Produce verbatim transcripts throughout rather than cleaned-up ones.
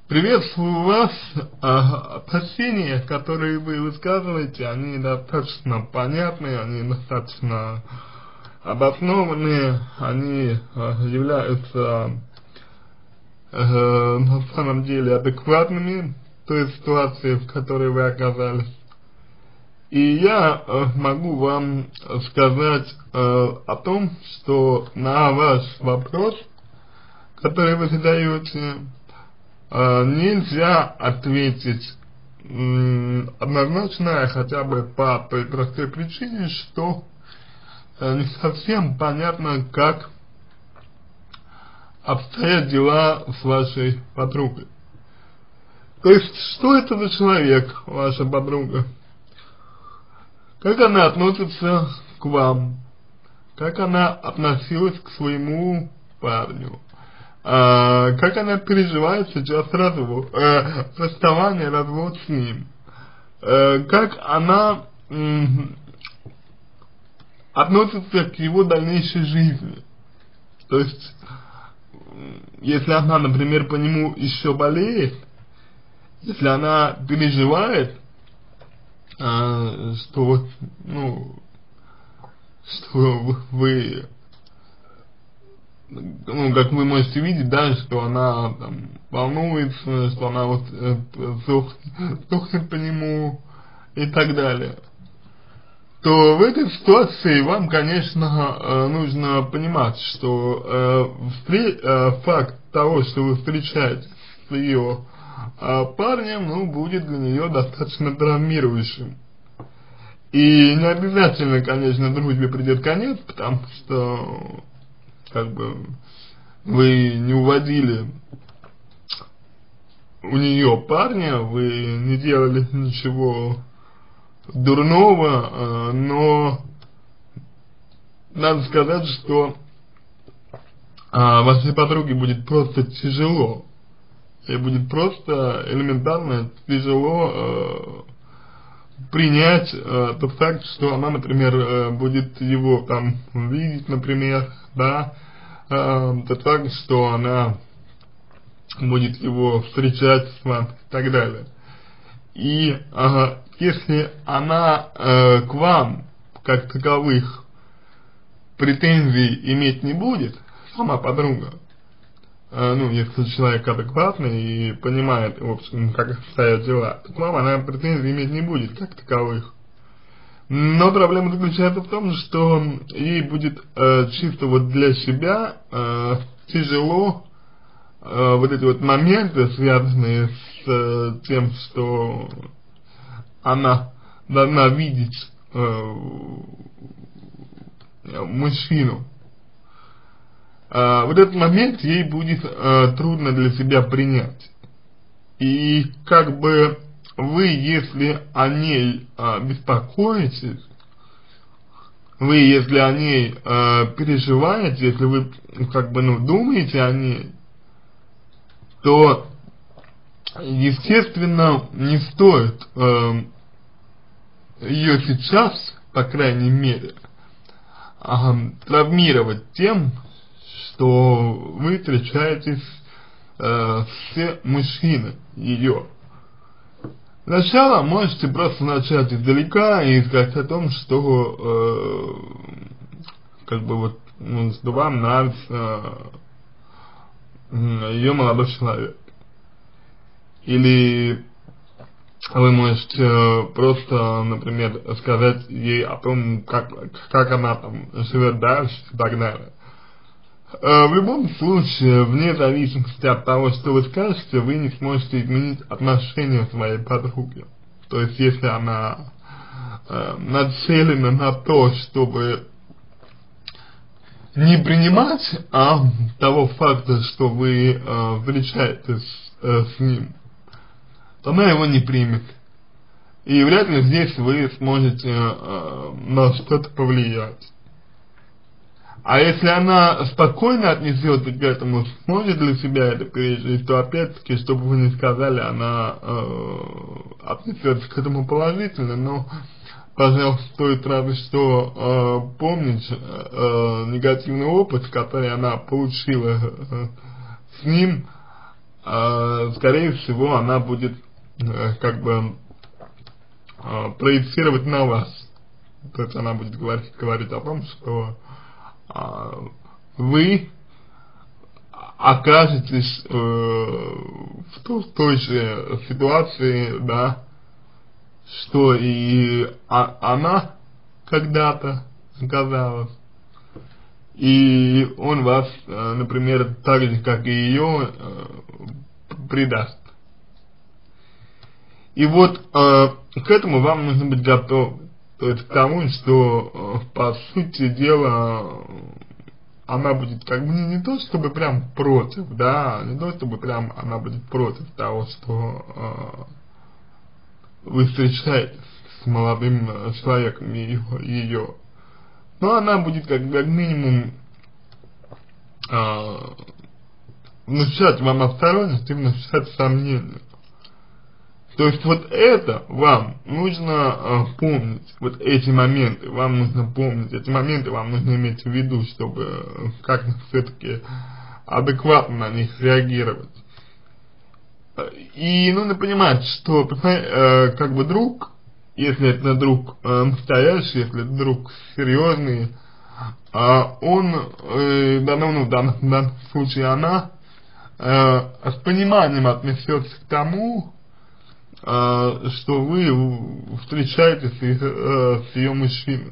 Приветствую вас. А, опасения, которые вы высказываете, они достаточно понятные, они достаточно обоснованные, они а, являются а, на самом деле адекватными той ситуации, в которой вы оказались. И я а, могу вам сказать а, о том, что на ваш вопрос, который вы задаете, нельзя ответить однозначно, хотя бы по той простой причине, что не совсем понятно, как обстоят дела с вашей подругой. То есть, что это за человек, ваша подруга? Как она относится к вам? Как она относилась к своему парню? А, как она переживает сейчас развод, э, расставание, развод с ним, э, как она э, относится к его дальнейшей жизни. То есть, если она, например, по нему еще болеет, если она переживает, э, что, ну, что вы, ну, как вы можете видеть, да, что она там волнуется, что она вот э, сохнет по нему и так далее, то в этой ситуации вам, конечно, э, нужно понимать, что э, встр- э, факт того, что вы встречаетесь с ее э, парнем, ну, будет для нее достаточно травмирующим. И не обязательно, конечно, дружбе придет конец, потому что как бы вы не уводили у нее парня, вы не делали ничего дурного, но надо сказать, что вашей подруге будет просто тяжело, ей будет просто элементарно тяжело принять тот факт, что она, например, будет его там видеть, например, да, тот факт, что она будет его встречать с вами и так далее. И ага, если она э, к вам, как таковых, претензий иметь не будет, сама подруга, э, ну, если человек адекватный и понимает, в общем, как обстоят дела, то к вам она претензий иметь не будет, как таковых. Но проблема заключается в том, что ей будет э, чисто вот для себя э, тяжело э, вот эти вот моменты, связанные с э, тем, что она должна видеть э, мужчину. Э, вот этот момент ей будет э, трудно для себя принять. И как бы вы, если о ней э, беспокоитесь, вы, если о ней э, переживаете, если вы, как бы, ну, думаете о ней, то, естественно, не стоит э, ее сейчас, по крайней мере, э, травмировать тем, что вы встречаетесь э, с мужчиной ее. Сначала можете просто начать издалека и сказать о том, что э, как бы вот, ну, что вам нравится э, ее молодой человек. Или вы можете просто, например, сказать ей о том, как, как она там живет дальше и так далее. В любом случае, вне зависимости от того, что вы скажете, вы не сможете изменить отношение своей подруги. То есть, если она э, нацелена на то, чтобы не принимать а, того факта, что вы э, встречаетесь э, с ним, то она его не примет. И вряд ли здесь вы сможете э, на что-то повлиять. А если она спокойно отнесется к этому, сможет для себя это пережить, то опять-таки, чтобы вы не сказали, она э, отнесется к этому положительно, но, пожалуйста, стоит разве что э, помнить э, негативный опыт, который она получила э, с ним, э, скорее всего, она будет э, как бы э, проецировать на вас. То есть она будет говорить, говорить о том, что э, вы окажетесь э, в, то, в той же ситуации, да, что и а, она когда-то оказалась, и он вас, э, например, так же, как и ее, э, предаст. И вот э, к этому вам нужно быть готовы. То есть к тому, что э, по сути дела она будет как бы не, не то чтобы прям против, да, не то чтобы прям она будет против того, что э, вы встречаетесь с молодым э, человеком ее, ее. Но она будет как, как минимум э, внушать вам осторожность и внушать сомнения. То есть вот это вам нужно э, помнить, вот эти моменты вам нужно помнить, эти моменты вам нужно иметь в виду, чтобы э, как-то все-таки адекватно на них реагировать. И нужно понимать, что э, как бы друг, если это друг э, настоящий, если это друг серьезный, э, он, э, да, ну, в, данном, в данном случае она, э, с пониманием отнесется к тому, что вы встречаетесь э, с ее мужчиной.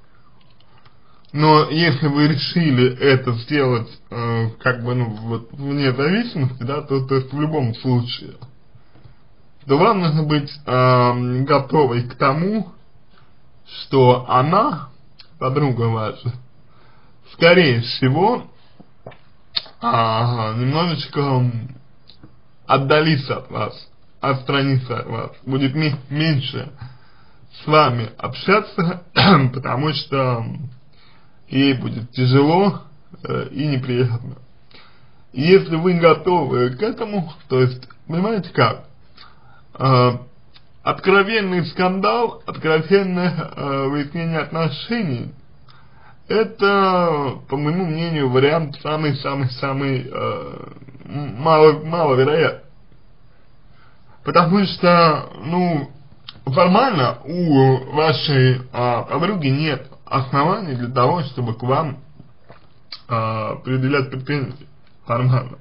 Но если вы решили это сделать э, как бы, ну, вот, вне зависимости, да, то, то есть в любом случае, то вам нужно быть э, готовой к тому, что она, подруга ваша, скорее всего, э, немножечко отдалится от вас, отстранится от вас, будет меньше с вами общаться, потому что ей будет тяжело э, и неприятно. И если вы готовы к этому, то есть, понимаете как, э, откровенный скандал, откровенное э, выяснение отношений, это, по моему мнению, вариант самый-самый-самый э, мало, маловероятный. Потому что, ну, формально у вашей а, подруги нет оснований для того, чтобы к вам а, предъявлять претензии. Формально.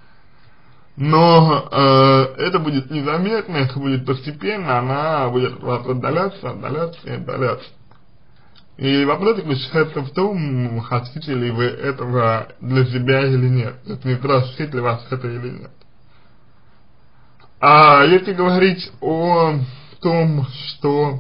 Но э, это будет незаметно, это будет постепенно, она будет от вас отдаляться, отдаляться и отдаляться. И вопрос заключается в том, хотите ли вы этого для себя или нет. То есть не спрашивает ли вас это или нет. А если говорить о том, что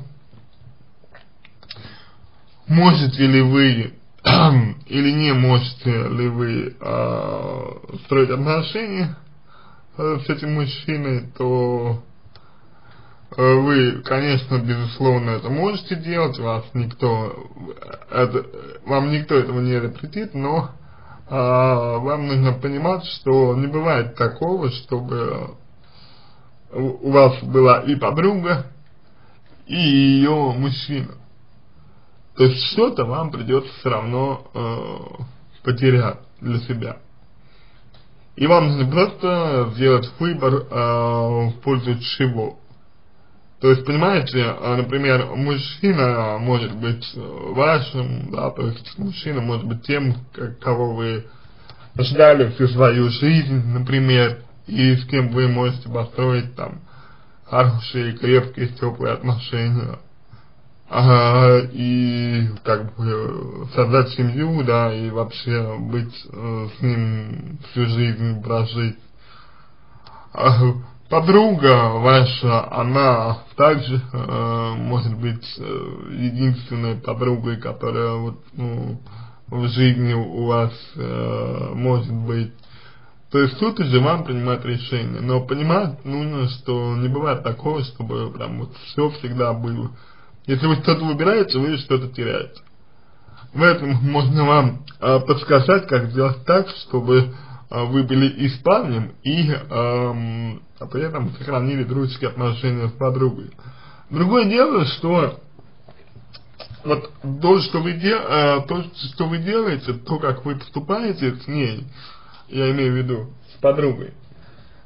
можете ли вы или не можете ли вы э, строить отношения э, с этим мужчиной, то э, вы, конечно, безусловно, это можете делать, вас никто, это, вам никто этого не запретит, но э, вам нужно понимать, что не бывает такого, чтобы у вас была и подруга, и ее мужчина. То есть что-то вам придется все равно э, потерять для себя. И вам нужно просто сделать выбор э, в пользу чего. То есть, понимаете, например, мужчина может быть вашим, да, то есть мужчина может быть тем, кого вы ждали всю свою жизнь, например, и с кем вы можете построить там хорошие, крепкие, теплые отношения, ага, и как бы создать семью, да, и вообще быть э, с ним всю жизнь прожить. А подруга ваша, она также э, может быть э, единственной подругой, которая вот, ну, в жизни у вас э, может быть. То есть тут уже вам принимать решение, но понимать нужно, что не бывает такого, чтобы прям вот все всегда было. Если вы что-то выбираете, вы что-то теряете. В этом можно вам э, подсказать, как сделать так, чтобы э, вы были и с парнем, и э, а при этом сохранили дружеские отношения с подругой. Другое дело, что вот то, что вы, де, э, то, что вы делаете, то, как вы поступаете с ней, я имею в виду с подругой,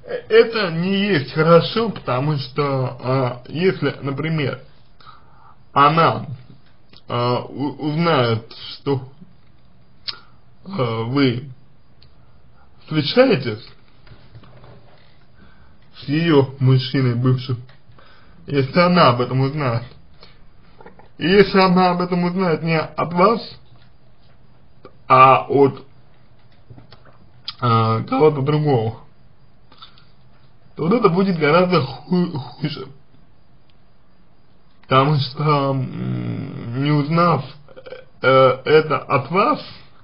это не есть хорошо, потому что а, если, например, она а, у, узнает, что а, вы встречаетесь с ее мужчиной бывшим, если она об этом узнает, и если она об этом узнает не от вас, а от а, кого-то другого, то вот это будет гораздо ху хуже. Потому что, не узнав э, это от вас,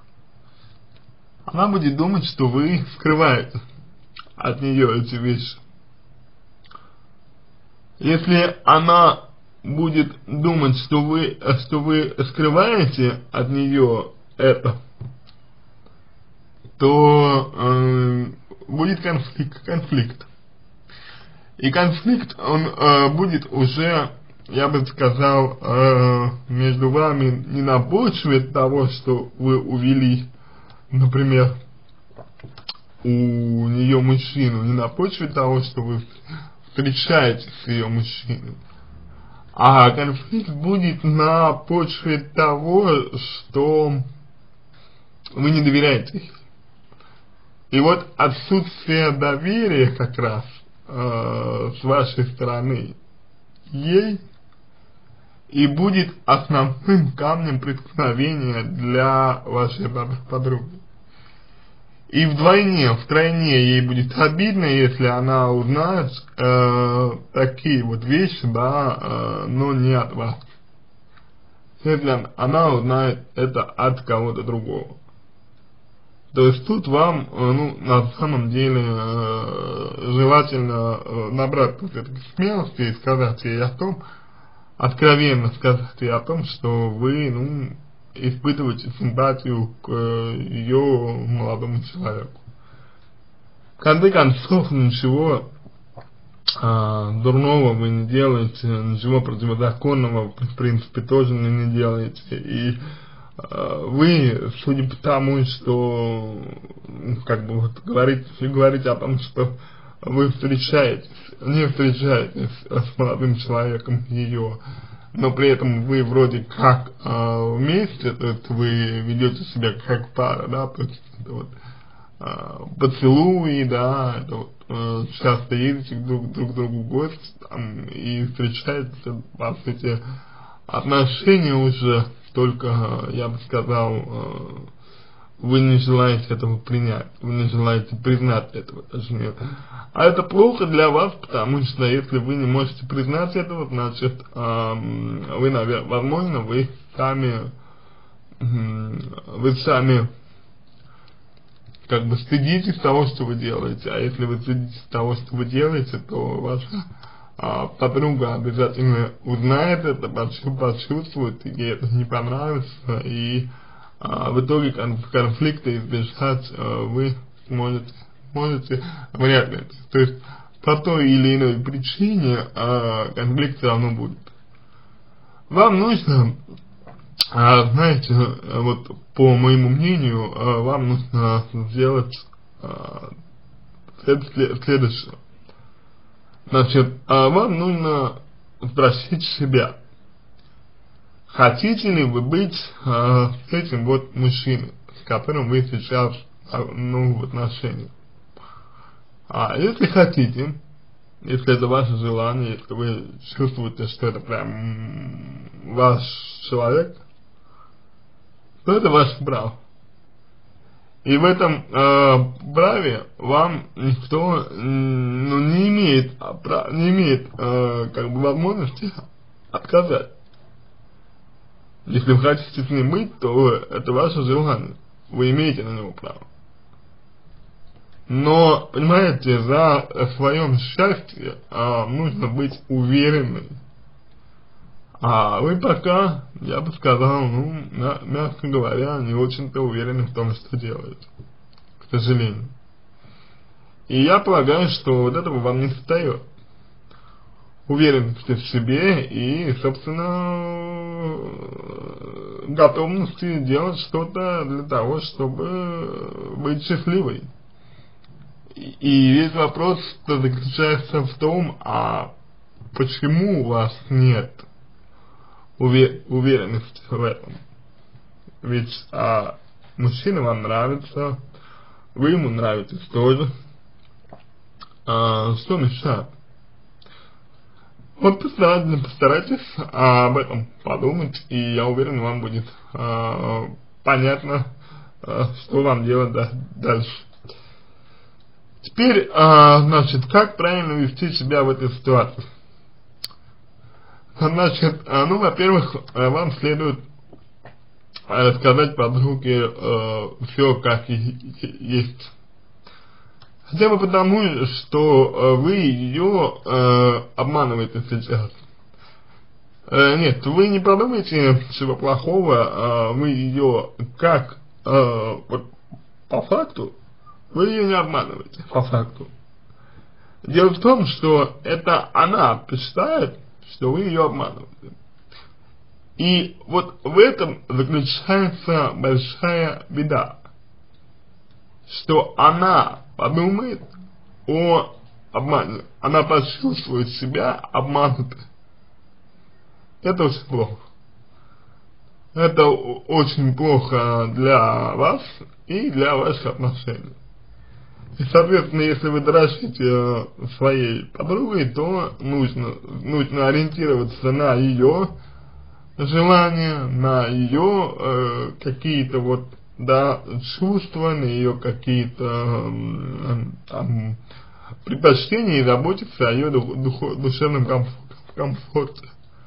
она будет думать, что вы скрываете от нее эти вещи. Если она будет думать, что вы, что вы скрываете от нее это, то э, будет конфликт, конфликт. И конфликт, он э, будет уже, я бы сказал, э, между вами не на почве того, что вы увели, например, у нее мужчину, не на почве того, что вы встречаетесь с ее мужчиной, а конфликт будет на почве того, что вы не доверяете ей. И вот отсутствие доверия как раз э, с вашей стороны ей и будет основным камнем преткновения для вашей подруги. И вдвойне, втройне ей будет обидно, если она узнает э, такие вот вещи, да, э, но не от вас. Если она узнает это от кого-то другого. То есть тут вам, ну, на самом деле, э, желательно э, набрать все-таки смелости и сказать ей о том, откровенно сказать ей о том, что вы, ну, испытываете симпатию к э, ее молодому человеку. В конце концов, ничего э, дурного вы не делаете, ничего противозаконного, в принципе, тоже не, не делаете. И вы, судя по тому, что, как бы, вот, говорите, говорите о том, что вы встречаетесь, не встречаетесь с молодым человеком ее, но при этом вы вроде как э, вместе, то есть вы ведете себя как пара, да, то есть это вот э, поцелуи, да, это вот э, часто ездите друг, друг к другу в гости, там, и встречаетесь, по сути, отношения уже, только, я бы сказал, вы не желаете этого принять, вы не желаете признать этого, точнее. А это плохо для вас, потому что если вы не можете признать этого, значит, вы, наверное, возможно, вы сами, вы сами, как бы, стыдитесь того, что вы делаете. А если вы стыдитесь того, что вы делаете, то ваша А подруга обязательно узнает это, почувствует, и ей это не понравится, и а, в итоге конфликта избежать а, вы сможете, можете вряд ли. То есть по той или иной причине а, конфликт все равно будет. Вам нужно, а, знаете, вот по моему мнению, а, вам нужно сделать а, следующее. Значит, а вам нужно спросить себя, хотите ли вы быть а, с этим вот мужчиной, с которым вы сейчас, а, ну, в отношениях. А если хотите, если это ваше желание, если вы чувствуете, что это прям ваш человек, то это ваше право. И в этом э, праве вам никто ну, не имеет, не имеет э, как бы возможности отказать. Если вы хотите с ним быть, то это ваше желание. Вы имеете на него право. Но, понимаете, за своем счастье э, нужно быть уверенным. А вы пока, я бы сказал, ну, мя мягко говоря, не очень-то уверены в том, что делаете, к сожалению. И я полагаю, что вот этого вам не достает. Уверенности в себе и, собственно, готовности делать что-то для того, чтобы быть счастливой. И весь вопрос заключается в том, а почему у вас нет уве уверенности в этом? Ведь а, мужчина вам нравится, вы ему нравитесь тоже. А, что мешает? Вот постарайтесь, постарайтесь а, об этом подумать, и я уверен, вам будет а, понятно, а, что вам делать да, дальше. Теперь, а, значит, как правильно вести себя в этой ситуации? Значит, а, ну, во-первых, вам следует рассказать подруге э, все как и, и есть. Хотя бы потому, что э, вы ее э, обманываете сейчас. Э, нет, вы не подумайте чего плохого, э, вы ее как э, вот, по факту, вы ее не обманываете, по факту. Дело в том, что это она посчитает, что вы ее обманываете. И вот в этом заключается большая беда, что она подумает о обмане, она почувствует себя обманутой. Это очень плохо. Это очень плохо для вас и для ваших отношений. И, соответственно, если вы дорожите своей подругой, то нужно, нужно ориентироваться на ее желания, на ее э, какие-то вот, да, чувства, на ее какие-то э, там предпочтения и заботиться о ее дух, дух, душевном комфорте, комфорте.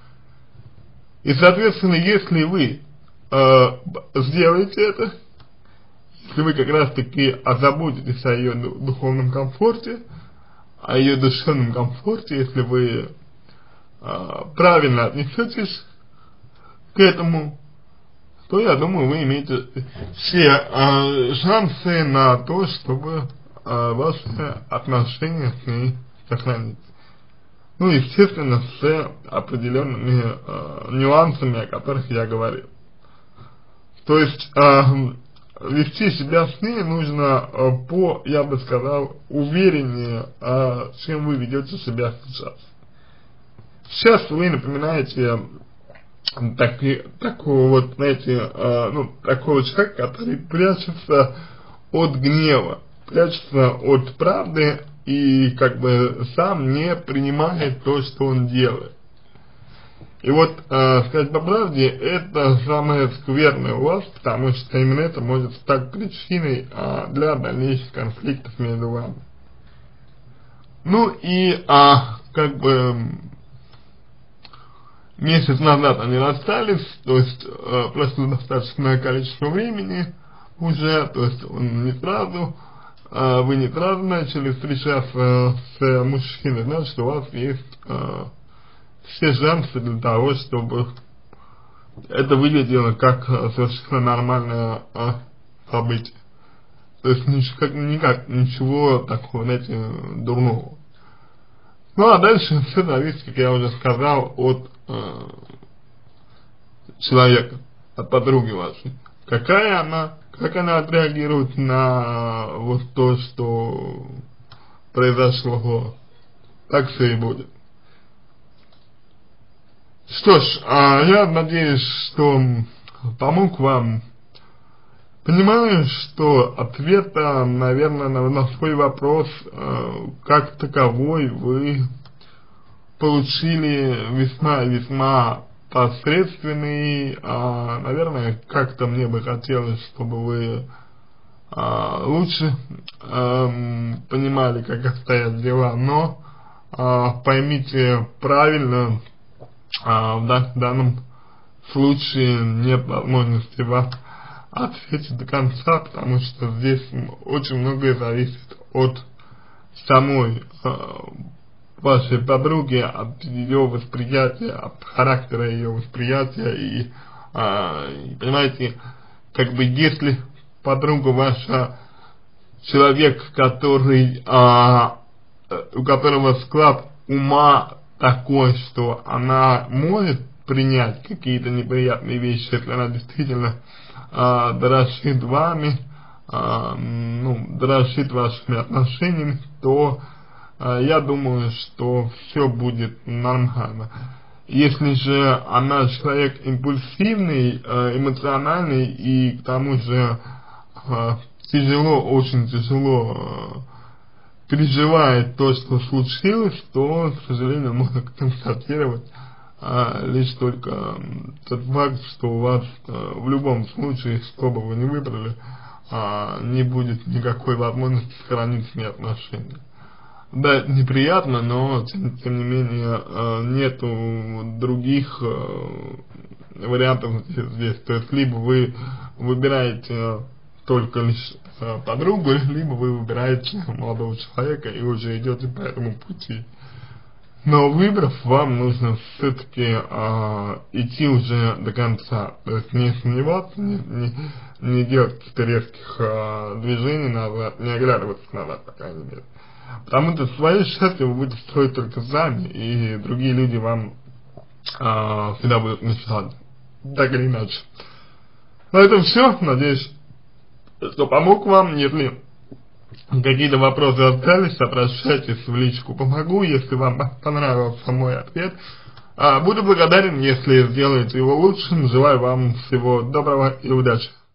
И, соответственно, если вы э, сделаете это, если вы как раз таки озаботитесь о ее духовном комфорте, о ее душевном комфорте, если вы э, правильно отнесетесь к этому, то, я думаю, вы имеете все э, шансы на то, чтобы э, ваши отношения с ней сохранить. Ну, естественно, с определенными э, нюансами, о которых я говорил. То есть, э, вести себя с ней нужно э, по, я бы сказал, увереннее, э, чем вы ведете себя сейчас. Сейчас вы напоминаете таки, такого вот, знаете, э, ну, такого человека, который прячется от гнева, прячется от правды и как бы сам не принимает то, что он делает. И вот, э, сказать по правде, это самое скверное у вас, потому что именно это может стать причиной э, для дальнейших конфликтов между вами. Ну и, а, как бы, месяц назад они расстались, то есть э, прошло достаточное количество времени уже, то есть он не сразу, э, вы не сразу начали встречаться с мужчиной, значит, у вас есть э, все шансы для того, чтобы это выглядело как совершенно нормальное э, событие. То есть никак, никак ничего такого, знаете, дурного. Ну а дальше все зависит, как я уже сказал, от э, человека, от подруги вашей. Какая она, как она отреагирует на вот то, что произошло, так все и будет. Что ж, а я надеюсь, что помог вам. Понимаю, что ответа, наверное, на, на свой вопрос, э, как таковой, вы получили весьма-весьма посредственный. А, наверное, как-то мне бы хотелось, чтобы вы а, лучше а, понимали, как обстоят дела, но а, поймите правильно, а, в, дан, в данном случае нет возможности вас ответить до конца, потому что здесь очень многое зависит от самой э, вашей подруги, от ее восприятия, от характера ее восприятия. И, э, и понимаете, как бы если подруга ваша человек, который э, у которого склад ума такой, что она может принять какие-то неприятные вещи, если она действительно э, дорожит вами, а, ну, дорожит вашими отношениями, то а, я думаю, что все будет нормально. Если же она человек импульсивный, эмоциональный и к тому же тяжело, очень тяжело переживает то, что случилось, то, к сожалению, можно констатировать а, лишь только тот факт, что у вас а, в любом случае, что бы вы ни выбрали, а, не будет никакой возможности сохранить с ней отношения. Да, это неприятно, но тем, тем не менее э, нету других э, вариантов здесь. То есть либо вы выбираете только лишь э, подругу, либо вы выбираете молодого человека и уже идете по этому пути. Но выбрав, вам нужно все-таки э, идти уже до конца. То есть не сомневаться, не, не, не делать каких-то резких э, движений назад, не оглядываться назад, по крайней мере. Потому что свое счастье вы будете строить только сами, и другие люди вам а, всегда будут мешать, так или иначе. На этом все. Надеюсь, что помог вам. Если какие-то вопросы остались, обращайтесь в личку, помогу. Если вам понравился мой ответ, а, буду благодарен, если сделаете его лучшим. Желаю вам всего доброго и удачи.